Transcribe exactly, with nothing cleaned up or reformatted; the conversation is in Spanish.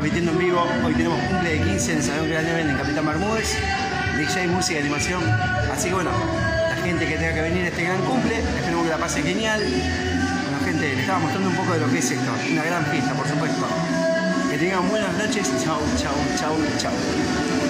transmitiendo en vivo. Hoy tenemos cumple de quince en el Salón Gran Event en Capitán Bermúdez. D J, música y animación. Así que bueno, la gente que tenga que venir a este gran cumple, esperemos que la pase genial. Bueno, gente, les estaba mostrando un poco de lo que es esto. Una gran fiesta, por supuesto. Que tengan buenas noches. Chau, chau, chau, chau.